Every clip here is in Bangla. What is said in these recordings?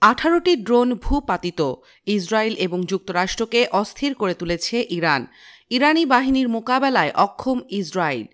18টি ড্রোন ভূপাতিত। ইসরায়েল এবং যুক্তরাষ্ট্রকে অস্থির করে তুলেছে ইরান। ইরানি বাহিনীর মোকাবেলায় অক্ষম ইসরায়েল।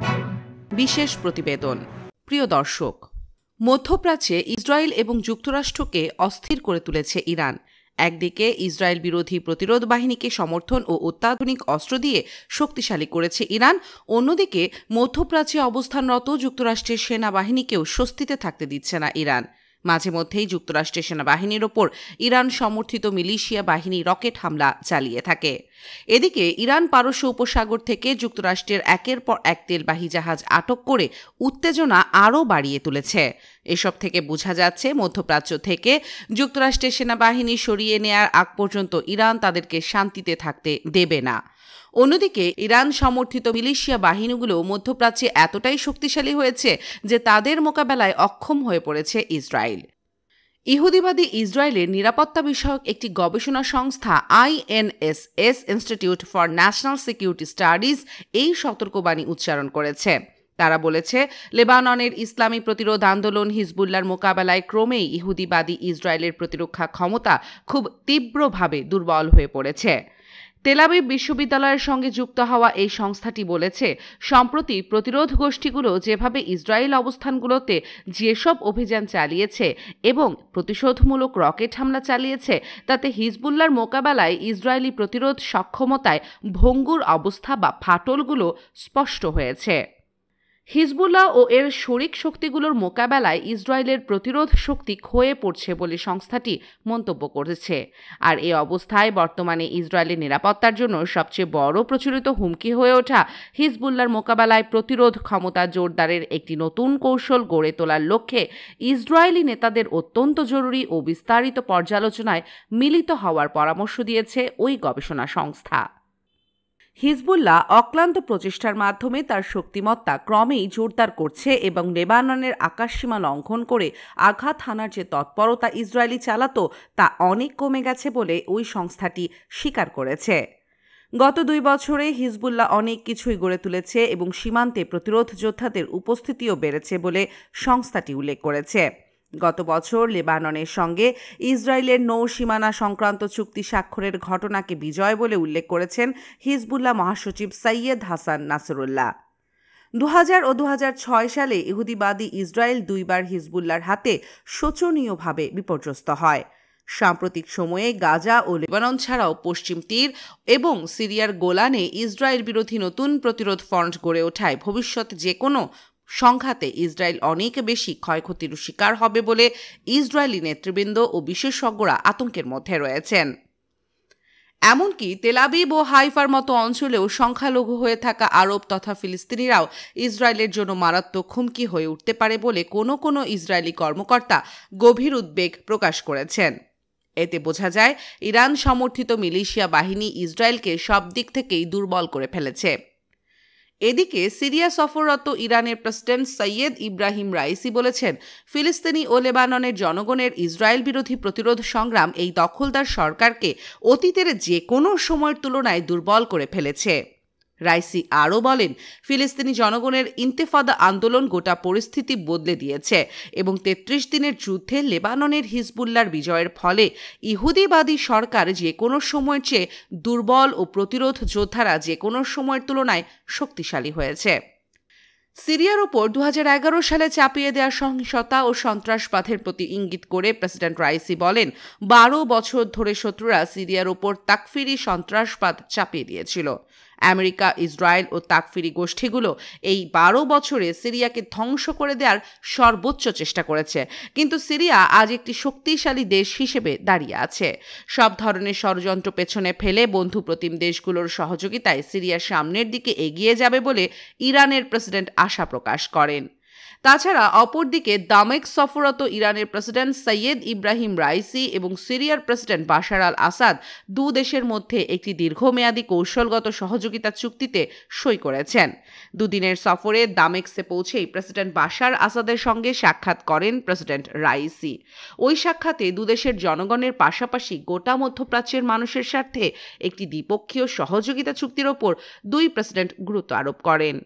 বিশেষ প্রতিবেদন। প্রিয় দর্শক, মধ্যপ্রাচ্যে ইসরায়েল এবং যুক্তরাষ্ট্রকে অস্থির করে তুলেছে ইরান। একদিকে ইসরায়েল বিরোধী প্রতিরোধ বাহিনীকে সমর্থন ও অত্যাধুনিক অস্ত্র দিয়ে শক্তিশালী করেছে ইরান, অন্যদিকে মধ্যপ্রাচ্যে অবস্থানরত যুক্তরাষ্ট্রের সেনাবাহিনীকেও স্বস্তিতে থাকতে দিচ্ছে না ইরান। মাঝে মধ্যেই যুক্তরাষ্ট্রের সেনাবাহিনীর ওপর ইরান সমর্থিত মিলিশিয়া বাহিনী রকেট হামলা চালিয়ে থাকে। এদিকে ইরান পারস্য উপসাগর থেকে যুক্তরাষ্ট্রের একের পর এক তেলবাহী জাহাজ আটক করে উত্তেজনা আরও বাড়িয়ে তুলেছে। এসব থেকে বোঝা যাচ্ছে মধ্যপ্রাচ্য থেকে যুক্তরাষ্ট্রের সেনাবাহিনী সরিয়ে নেয়ার আগ পর্যন্ত ইরান তাদেরকে শান্তিতে থাকতে দেবে না। অন্যদিকে ইরান সমর্থিত মিলিশিয়া বাহিনীগুলো মধ্যপ্রাচ্যে এতটাই শক্তিশালী হয়েছে যে তাদের মোকাবেলায় অক্ষম হয়ে পড়েছে ইসরায়েল। ইহুদিবাদী ইসরায়েলের নিরাপত্তা বিষয়ক একটি গবেষণা সংস্থা INSS Institute for National Security Studies এই সতর্কবাণী উচ্চারণ করেছে। তারা বলেছে, লেবাননের ইসলামী প্রতিরোধ আন্দোলন হিজবুল্লাহর মোকাবেলায় ক্রমেই ইহুদিবাদী ইসরায়েলের প্রতিরক্ষা ক্ষমতা খুব তীব্রভাবে দুর্বল হয়ে পড়েছে। তেল আবিব বিশ্ববিদ্যালয়ের সঙ্গে যুক্ত হওয়া এই সংস্থাটি বলেছে, সম্প্রতি প্রতিরোধ গোষ্ঠীগুলো যেভাবে ইসরায়েল অবস্থানগুলোতে যেসব অভিযান চালিয়েছে এবং প্রতিশোধমূলক রকেট হামলা চালিয়েছে, তাতে হিজবুল্লাহর মোকাবেলায় ইসরায়েলি প্রতিরোধ সক্ষমতায় ভঙ্গুর অবস্থা বা ফাটলগুলো স্পষ্ট হয়েছে। হিজবুল্লাহ ও এর শরিক শক্তিগুলোর মোকাবেলায় ইসরায়েলের প্রতিরোধ শক্তি ক্ষয়ে পড়ছে বলে সংস্থাটি মন্তব্য করেছে। আর এই অবস্থায় বর্তমানে ইসরায়েলের নিরাপত্তার জন্য সবচেয়ে বড় প্রচলিত হুমকি হয়ে ওঠা হিজবুল্লাহর মোকাবেলায় প্রতিরোধ ক্ষমতা জোরদারের একটি নতুন কৌশল গড়ে তোলার লক্ষ্যে ইসরায়েলি নেতাদের অত্যন্ত জরুরি ও বিস্তারিত পর্যালোচনায় মিলিত হওয়ার পরামর্শ দিয়েছে ওই গবেষণা সংস্থা। হিজবুল্লাহ অক্লান্ত প্রচেষ্টার মাধ্যমে তার শক্তিমত্তা ক্রমেই জোরদার করছে এবং লেবাননের আকাশসীমা লঙ্ঘন করে আঘাত হানার যে তৎপরতা ইসরায়েলি চালাতো তা অনেক কমে গেছে বলে ওই সংস্থাটি স্বীকার করেছে। গত 2 বছরে হিজবুল্লাহ অনেক কিছুই গড়ে তুলেছে এবং সীমান্তে প্রতিরোধ যোদ্ধাদের উপস্থিতিও বেড়েছে বলে সংস্থাটি উল্লেখ করেছে। গত বছর লেবাননের সঙ্গে ইসরায়েলের নৌ সীমানা সংক্রান্ত চুক্তি স্বাক্ষরের ঘটনাকে বিজয় বলে উল্লেখ করেছেন হিজবুল্লাহ মহাসচিব সৈয়দ হাসান নাসরুল্লাহ। 2000 ও 2006 সালে ইহুদিবাদী ইসরায়েল 2 বার হিজবুল্লাহর হাতে শোচনীয়ভাবে বিপর্যস্ত হয়। সাম্প্রতিক সময়ে গাজা ও লেবানন ছাড়াও পশ্চিম তীর এবং সিরিয়ার গোলানে ইসরায়েল বিরোধী নতুন প্রতিরোধ ফ্রন্ট গড়ে ওঠায় ভবিষ্যতে যে কোনো সংঘাতে ইসরায়েল অনেক বেশি ক্ষয়ক্ষতির শিকার হবে বলে ইসরায়েলি নেতৃবৃন্দ ও বিশেষজ্ঞরা আতঙ্কের মধ্যে রয়েছেন। এমনকি তেল আবিব ও হাইফার মতো অঞ্চলেও সংখ্যালঘু হয়ে থাকা আরব তথা ফিলিস্তিনিরাও ইসরায়েলের জন্য মারাত্মক হুমকি হয়ে উঠতে পারে বলে কোনো ইসরায়েলি কর্মকর্তা গভীর উদ্বেগ প্রকাশ করেছেন। এতে বোঝা যায় ইরান সমর্থিত মিলিশিয়া বাহিনী ইসরায়েলকে সব দিক থেকেই দুর্বল করে ফেলেছে। এদিকে সিরিয়া সফররত ইরানের প্রেসিডেন্ট সৈয়দ ইব্রাহিম রাইসি বলেছেন, ফিলিস্তিনি ও লেবাননের জনগণের ইসরায়েল বিরোধী প্রতিরোধ সংগ্রাম এই দখলদার সরকারকে অতীতের যে কোনো সময়ের তুলনায় দুর্বল করে ফেলেছে। রাইসি আরও বলেন, ফিলিস্তিনি জনগণের ইন্তেফাদা আন্দোলন গোটা পরিস্থিতি বদলে দিয়েছে এবং 33 দিনের যুদ্ধে লেবাননের হিজবুল্লাহর বিজয়ের ফলে ইহুদিবাদী সরকার যে কোনো সময়ের চেয়ে দুর্বল ও প্রতিরোধ যোদ্ধারা যে কোনো সময়ের তুলনায় শক্তিশালী হয়েছে। সিরিয়ার ওপর 2011 সালে চাপিয়ে দেওয়া সহিংসতা ও সন্ত্রাসবাদের প্রতি ইঙ্গিত করে প্রেসিডেন্ট রাইসি বলেন, 12 বছর ধরে শত্রুরা সিরিয়ার ওপর তাকফিরি সন্ত্রাসবাদ চাপিয়ে দিয়েছিল। আমেরিকা, ইসরায়েল ও তাকফিরি গোষ্ঠীগুলো এই 12 বছরে সিরিয়াকে ধ্বংস করে দেওয়ার সর্বোচ্চ চেষ্টা করেছে, কিন্তু সিরিয়া আজ একটি শক্তিশালী দেশ হিসেবে দাঁড়িয়ে আছে। সব ধরনের ষড়যন্ত্র পেছনে ফেলে বন্ধুপ্রতিম দেশগুলোর সহযোগিতায় সিরিয়া সামনের দিকে এগিয়ে যাবে বলে ইরানের প্রেসিডেন্ট আশা প্রকাশ করেন। তাছাড়া অপরদিকে দামেস্ক সফররত ইরানের প্রেসিডেন্ট সৈয়দ ইব্রাহিম রাইসি এবং সিরিয়ার প্রেসিডেন্ট বাশার আল আসাদ 2 দেশের মধ্যে একটি দীর্ঘমেয়াদী কৌশলগত সহযোগিতা চুক্তিতে সই করেছেন। 2 দিনের সফরে দামেস্কে পৌঁছেই প্রেসিডেন্ট বাশার আসাদের সঙ্গে সাক্ষাৎ করেন প্রেসিডেন্ট রাইসি। ওই সাক্ষাতে 2 দেশের জনগণের পাশাপাশি গোটা মধ্যপ্রাচ্যের মানুষের স্বার্থে একটি দ্বিপক্ষীয় সহযোগিতা চুক্তির ওপর 2 প্রেসিডেন্ট গুরুত্ব আরোপ করেন।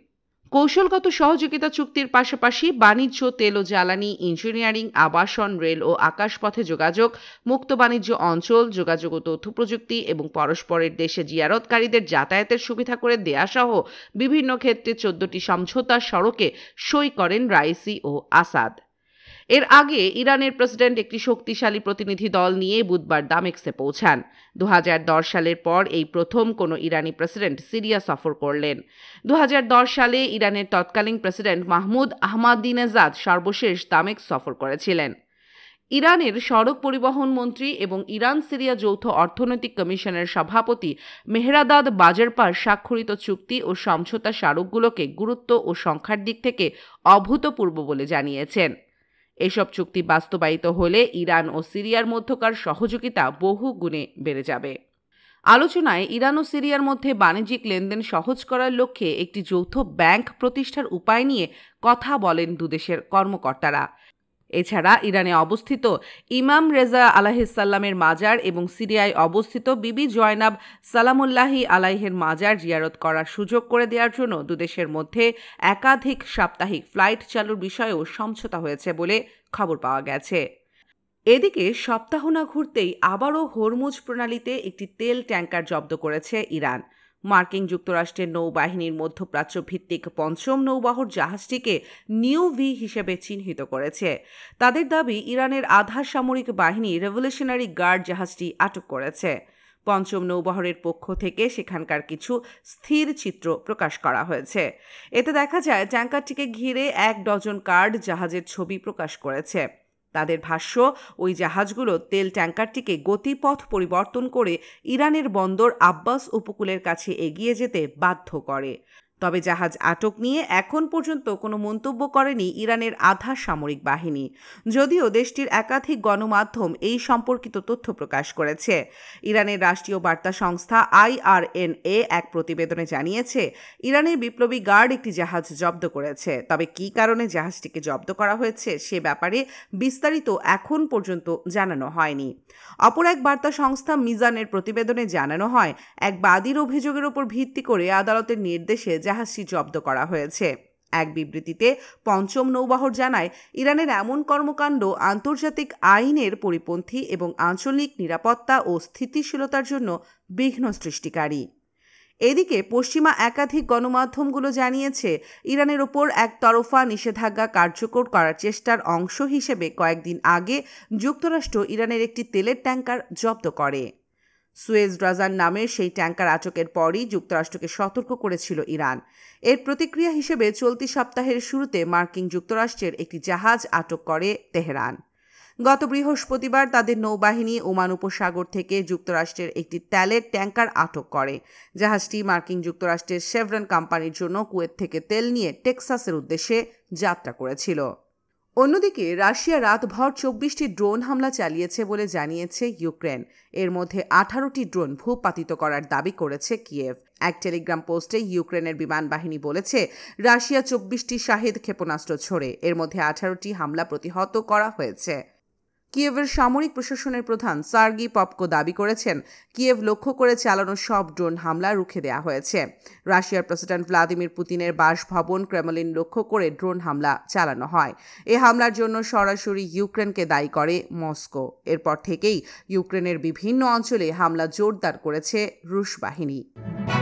কৌশলগত সহযোগিতা চুক্তির পাশাপাশি বাণিজ্য, তেল ও জ্বালানি, ইঞ্জিনিয়ারিং, আবাসন, রেল ও আকাশপথে যোগাযোগ, মুক্ত বাণিজ্য অঞ্চল, যোগাযোগ ও তথ্য প্রযুক্তি এবং পরস্পরের দেশে জিয়ারতকারীদের যাতায়াতের সুবিধা করে দেয়া সহ বিভিন্ন ক্ষেত্রে 14টি সমঝোতা স্মারকে সই করেন রাইসি ও আসাদ। এর আগে ইরানের প্রেসিডেন্ট একটি শক্তিশালী প্রতিনিধি দল নিয়ে বুধবার দামেস্কে পৌঁছান। 2010 সালের পর এই প্রথম কোনো ইরানি প্রেসিডেন্ট সিরিয়া সফর করলেন। 2010 সালে ইরানের তৎকালীন প্রেসিডেন্ট মাহমুদ আহমাদিনেজাদ সর্বশেষ দামেস্ক সফর করেছিলেন। ইরানের সড়ক পরিবহন মন্ত্রী এবং ইরান সিরিয়া যৌথ অর্থনৈতিক কমিশনের সভাপতি মেহরাদাদ বাজারপার স্বাক্ষরিত চুক্তি ও সমঝোতা স্মারকগুলোকে গুরুত্ব ও সংখ্যার দিক থেকে অভূতপূর্ব বলে জানিয়েছেন। এসব চুক্তি বাস্তবায়িত হলে ইরান ও সিরিয়ার মধ্যকার সহযোগিতা বহু গুণে বেড়ে যাবে। আলোচনায় ইরান ও সিরিয়ার মধ্যে বাণিজ্যিক লেনদেন সহজ করার লক্ষ্যে একটি যৌথ ব্যাংক প্রতিষ্ঠার উপায় নিয়ে কথা বলেন দুদেশের কর্মকর্তারা। এছাড়া ইরানে অবস্থিত ইমাম রেজা আলাইহিসসালামের মাজার এবং সিরিয়ায় অবস্থিত বিবি জয়নাব সালামুল্লাহি আলাইহের মাজার জিয়ারত করার সুযোগ করে দেওয়ার জন্য দুদেশের মধ্যে একাধিক সাপ্তাহিক ফ্লাইট চালুর বিষয়েও সমঝোতা হয়েছে বলে খবর পাওয়া গেছে। এদিকে সপ্তাহ না ঘুরতেই আবারও হরমুজ প্রণালীতে একটি তেল ট্যাঙ্কার জব্দ করেছে ইরান। মার্কিন যুক্তরাষ্ট্রের নৌবাহিনীর মধ্যপ্রাচ্য ভিত্তিক পঞ্চম নৌবহর জাহাজটিকে নিউ ভি হিসেবে চিহ্নিত করেছে। তাদের দাবি, ইরানের আধা সামরিক বাহিনী রেভলিউশনারি গার্ড জাহাজটি আটক করেছে। পঞ্চম নৌবহরের পক্ষ থেকে সেখানকার কিছু স্থির চিত্র প্রকাশ করা হয়েছে। এতে দেখা যায় ট্যাঙ্কারটিকে ঘিরে 1 ডজন কার্ড জাহাজের ছবি প্রকাশ করেছে। তাদের ভাষ্য, ওই জাহাজগুলো তেল ট্যাঙ্কারটিকে গতিপথ পরিবর্তন করে ইরানের বন্দর আব্বাস উপকূলের কাছে এগিয়ে যেতে বাধ্য করে। তবে জাহাজ আটক নিয়ে এখন পর্যন্ত কোনো মন্তব্য করেনি ইরানের আধা সামরিক বাহিনী, যদিও দেশটির একাধিক গণমাধ্যম এই সম্পর্কিত তথ্য প্রকাশ করেছে। ইরানের রাষ্ট্রীয় বার্তা সংস্থা IRNA এক প্রতিবেদনে জানিয়েছে, ইরানের বিপ্লবী গার্ড একটি জাহাজ জব্দ করেছে। তবে কী কারণে জাহাজটিকে জব্দ করা হয়েছে সে ব্যাপারে বিস্তারিত এখন পর্যন্ত জানানো হয়নি। অপর এক বার্তা সংস্থা মিজানের প্রতিবেদনে জানানো হয়, এক বাদীর অভিযোগের উপর ভিত্তি করে আদালতের নির্দেশে জাহাজটি জব্দ করা হয়েছে। এক বিবৃতিতে পঞ্চম নৌবহর জানায়, ইরানের এমন কর্মকাণ্ড আন্তর্জাতিক আইনের পরিপন্থী এবং আঞ্চলিক নিরাপত্তা ও স্থিতিশীলতার জন্য বিঘ্ন সৃষ্টিকারী। এদিকে পশ্চিমা একাধিক গণমাধ্যমগুলো জানিয়েছে, ইরানের ওপর একতরফা নিষেধাজ্ঞা কার্যকর করার চেষ্টার অংশ হিসেবে কয়েকদিন আগে যুক্তরাষ্ট্র ইরানের একটি তেলের ট্যাঙ্কার জব্দ করে। সুয়েজ রাজান নামের সেই ট্যাঙ্কার আটকের পরই যুক্তরাষ্ট্রকে সতর্ক করেছিল ইরান। এর প্রতিক্রিয়া হিসেবে চলতি সপ্তাহের শুরুতে মার্কিন যুক্তরাষ্ট্রের একটি জাহাজ আটক করে তেহরান। গত বৃহস্পতিবার তাদের নৌবাহিনী ওমান উপসাগর থেকে যুক্তরাষ্ট্রের একটি তেলের ট্যাঙ্কার আটক করে। জাহাজটি মার্কিন যুক্তরাষ্ট্রের শেভরন কোম্পানির জন্য কুয়েত থেকে তেল নিয়ে টেক্সাসের উদ্দেশ্যে যাত্রা করেছিল। অন্যদিকে রাশিয়া রাতভর 24টি ড্রোন হামলা চালিয়েছে বলে জানিয়েছে ইউক্রেন। এর মধ্যে 18টি ড্রোন ভূপাতিত করার দাবি করেছে কিয়েভ। এক টেলিগ্রাম পোস্টে ইউক্রেনের বিমান বাহিনী বলেছে, রাশিয়া 24টি শাহেদ ক্ষেপণাস্ত্র ছোড়ে। এর মধ্যে 18টি হামলা প্রতিহত করা হয়েছে। কিয়েভের সামরিক প্রশাসনের প্রধান সার্গি পপকো দাবি করেছেন, কিয়েভ লক্ষ্য করে চালানো সব ড্রোন হামলা রুখে দেওয়া হয়েছে। রাশিয়ার প্রেসিডেন্ট ভ্লাদিমির পুতিনের বাসভবন ক্রেমলিন লক্ষ্য করে ড্রোন হামলা চালানো হয়। এই হামলার জন্য সরাসরি ইউক্রেনকে দায়ী করে মস্কো। এরপর থেকেই ইউক্রেনের বিভিন্ন অঞ্চলে হামলা জোরদার করেছে রুশ বাহিনী।